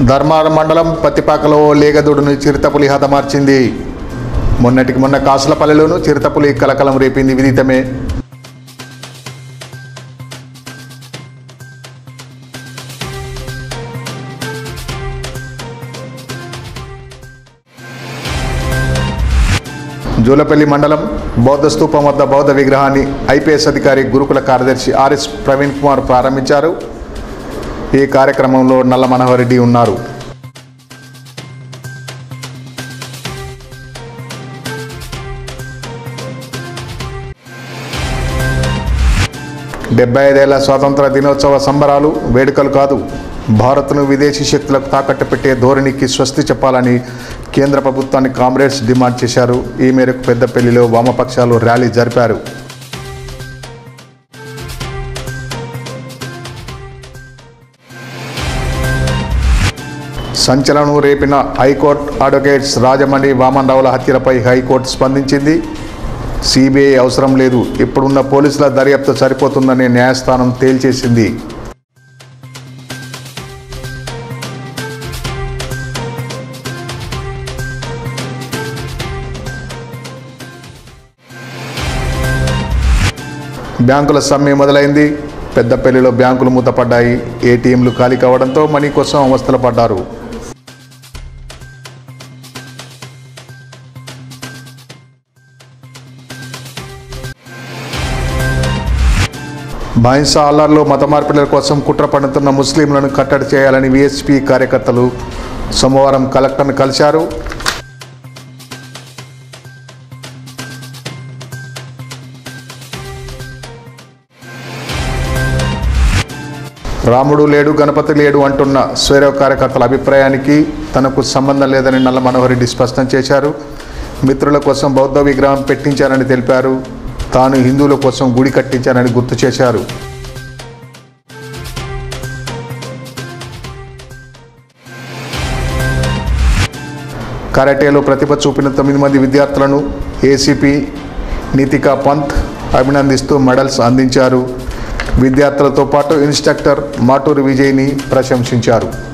ధర్మారం మండలం పత్తిపాకలో లేగదూడును చిరుతపులి హతమార్చింది. మొన్నటికి మొన్న కాసులపల్లిలోనూ చిరుతపులి కలకలం రేపింది విదితమే. జూలపల్లి మండలం బౌద్ధ స్తూపం వద్ద బౌద్ధ విగ్రహాన్ని ఐపీఎస్ అధికారి గురుకుల కార్యదర్శి ఆర్ఎస్ ప్రవీణ్ కుమార్ ప్రారంభించారు. ఈ కార్యక్రమంలో నల్ల మనోహర్ రెడ్డి ఉన్నారు. డెబ్బై 55 స్వాతంత్ర దినోత్సవ సంబరాలు వేడుకలు కాదు, భారత్ను విదేశీ శక్తులకు తాకట్టు పెట్టే ధోరణికి స్వస్తి చెప్పాలని కేంద్ర ప్రభుత్వాన్ని కామ్రేడ్స్ డిమాండ్ చేశారు. ఈ మేరకు పెద్దపల్లిలో వామపక్షాలు ర్యాలీ జరిపారు. సంచలనం రేపిన హైకోర్టు అడ్వకేట్స్ రాజమండ్రి వామన్ రావుల హత్యలపై హైకోర్టు స్పందించింది. సిబిఐ అవసరం లేదు, ఇప్పుడున్న పోలీసుల దర్యాప్తు సరిపోతుందని న్యాయస్థానం తేల్చేసింది. బ్యాంకుల సమ్మె మొదలైంది. పెద్దపల్లిలో బ్యాంకులు మూతపడ్డాయి. ఏటీఎంలు ఖాళీ కావడంతో మనీ కోసం అవస్థలు పడ్డారు. బైన్సా అల్లర్లో మత మార్పిడుల కోసం కుట్ర పన్నుతున్న ముస్లింలను కట్టడి చేయాలని వీఎస్పీ కార్యకర్తలు సోమవారం కలెక్టర్ను కలిశారు. రాముడు లేడు, గణపతి లేడు అంటున్న స్వైరవ్ కార్యకర్తల అభిప్రాయానికి తనకు సంబంధం లేదని నల్ల మనోహర్ రెడ్డి స్పష్టం చేశారు. మిత్రుల కోసం బౌద్ధ విగ్రహం పెట్టించారని తెలిపారు. తాను హిందువుల కోసం గుడి కట్టించానని గుర్తు చేశారు. కరాటేలో ప్రతిభ చూపిన 9 మంది విద్యార్థులను ఏసీపీ నీతికా పంత్ అభినందిస్తూ మెడల్స్ అందించారు. విద్యార్థులతో పాటు ఇన్స్ట్రక్టర్ మాటూరి విజయ్ని ప్రశంసించారు.